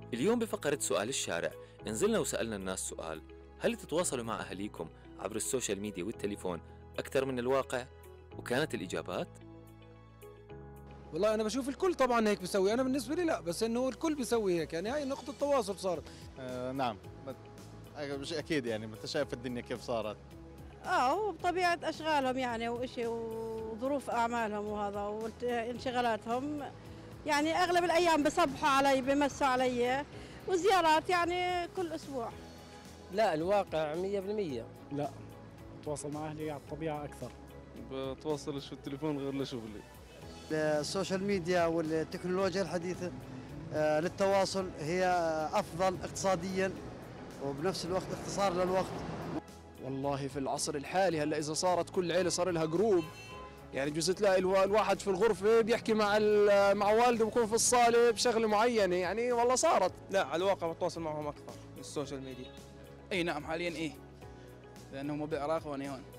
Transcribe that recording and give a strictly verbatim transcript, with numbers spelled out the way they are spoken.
اليوم بفقرة سؤال الشارع نزلنا وسألنا الناس سؤال: هل تتواصلوا مع أهليكم عبر السوشيال ميديا والتليفون أكثر من الواقع؟ وكانت الإجابات والله أنا بشوف الكل طبعا هيك بيسوي، أنا بالنسبة لي لا، بس إنه الكل بيسوي هيك، يعني هاي نقطة تواصل صارت. آه نعم، مش أكيد يعني أنت شايف الدنيا كيف صارت. اه وبطبيعة أشغالهم يعني وإشي وظروف أعمالهم وهذا وانشغالاتهم، يعني أغلب الأيام بصبحوا علي بمسوا علي، وزيارات يعني كل أسبوع. لا الواقع مية بالمية. لا بتواصل مع أهلي على الطبيعة أكثر. بتواصلش في التليفون غير لشغلي. السوشيال ميديا والتكنولوجيا الحديثة آه للتواصل هي أفضل اقتصاديا وبنفس الوقت اختصار للوقت. والله في العصر الحالي هلا إذا صارت كل عيلة صار لها جروب، يعني جزء تلاقي الواحد في الغرفة بيحكي مع مع والده بيكون في الصالة بشغلة معينة، يعني والله صارت. لا على الواقع بتواصل معهم أكثر من السوشيال ميديا. أي نعم حاليا إيه، لأنه هم بالعراق وأنا هون.